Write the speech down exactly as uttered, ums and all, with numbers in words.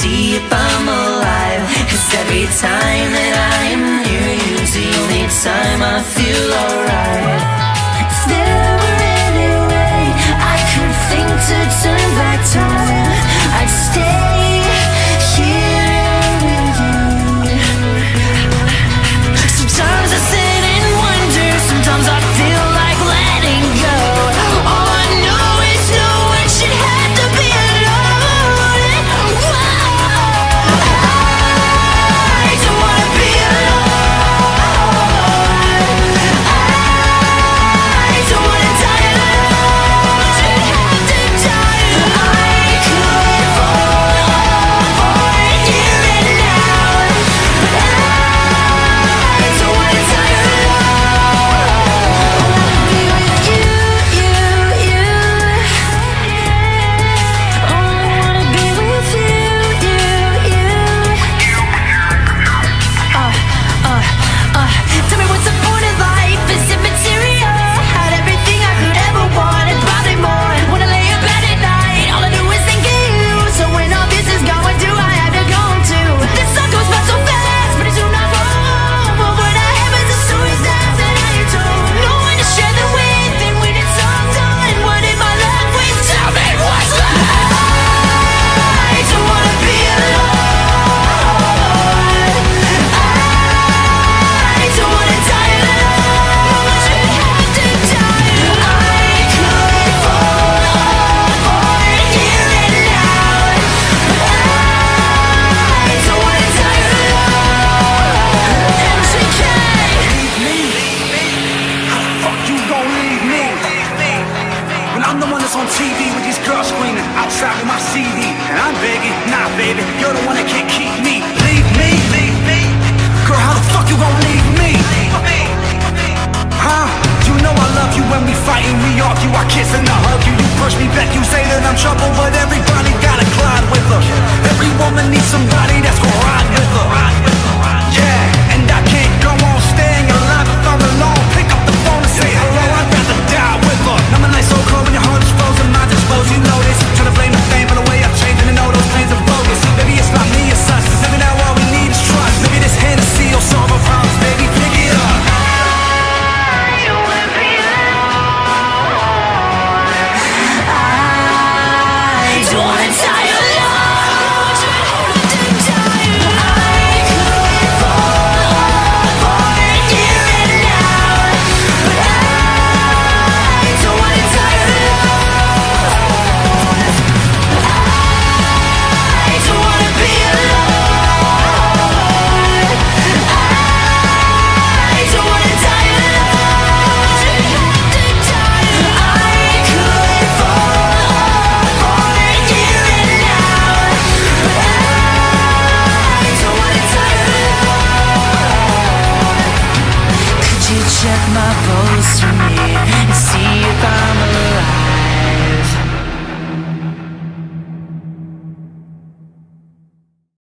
see if I'm alive. Cause every time that I am near you is the only time I feel alright. If there were any way I could think to turn back time, I'd stay here with you. Sometimes I sit and wonder, sometimes I feel like letting go. All I know is no one should have to be alone. Whoa. I don't wanna be alone. I don't wanna die alone. Should have to die. I could fall apart here and now, but I don't wanna die alone. I wanna be with you, you, you. Oh, I wanna be with you, you, you. Uh, uh, uh. Tell me what's the point of life? Is it material? Had everything I could ever want and probably more. Wanna lay in bed at night, all I do is think of you. So when all this is going, do I have to go too? This song goes by so fast, but it's not wrong. Over the heavens, the stories that that I have told. No one to share them with, and when it's all done, what am I left with? Tell me what's left. I don't wanna be alone. I don't wanna die alone. Should have to die. I could fall apart here and now, but I don't wanna die alone. M C K. How the fuck you gon' leave me? When I'm the one that's on T V with these girls screaming outside with my C D, and I'm begging, nah baby, you're the one that can't keep me. Leave me, leave me. Girl, how the fuck you gon' leave me? Huh? You know I love you when we fight and we argue, I kiss and I hug you. You push me back, you say that I'm trouble, but everybody gotta collide with her. Every woman needs somebody that's gon' ride with her. Yeah, and I can't go on staying alive if I'm alone. Pick up the phone and say hello, I'd rather die with her. I'm a nice old cold when your heart is frozen, mind exposed, you know this. Tryna blame the fame for the way I've changed, and I know those dreams are bogus. Maybe it's not me, it's us, 'cause maybe now all we need is trust. Maybe this Hennessy will solve our problems, baby, pick it up. I don't wanna be alone. I don't wanna die alone. Should have to die. I could fall apart here and now, but I don't wanna die alone. I don't wanna be alone. I don't wanna die alone. Should have to die. I could fall apart here and now, but I don't wanna die alone. Could you check my pulse for me and see if I'm alive?